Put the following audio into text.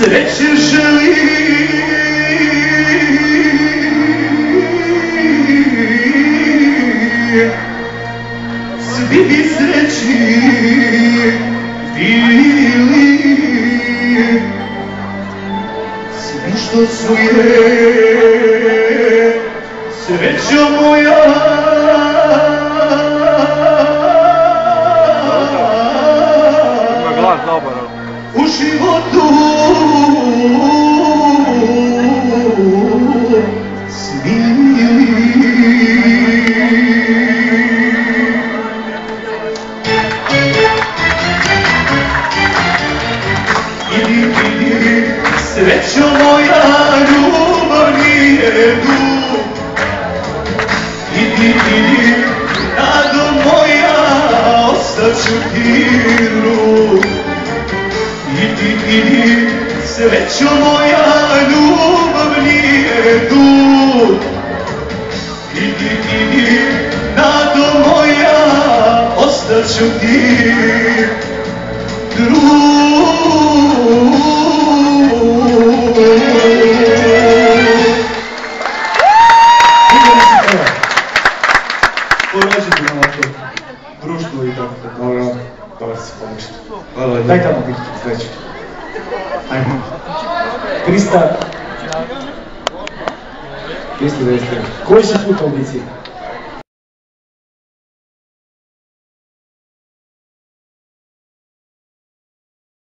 sreće želim. Svi bi sreći bili, svi što su je srećo moja. U životu svili. Idi, srećo moja, ljubav nije dug. Idi, nado moja, ostaću ti drug. Idi, srećo moja, ljubav nije dug. Idi, nado moja, ostaću ti drug. Poražite nam to društvo i tako. Dobro se pomoći. Hvala. Daj tamo biti sveći. Ajmo. Krista. Koji si put u ambiciji?